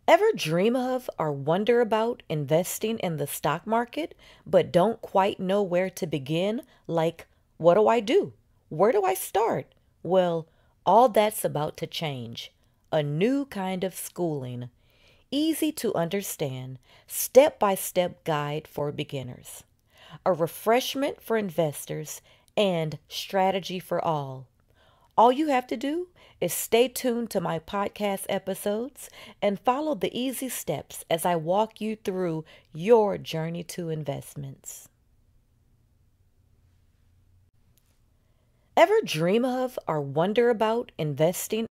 Ever dream of or wonder about investing in the stock market, but don't quite know where to begin? Like, what do I do? Where do I start? Well, all that's about to change. A new kind of schooling. Easy to understand, step by step guide for beginners. A refreshment for investors and strategy for all. All you have to do is stay tuned to my podcast episodes and follow the easy steps as I walk you through your journey to investments. Ever dream of or wonder about investing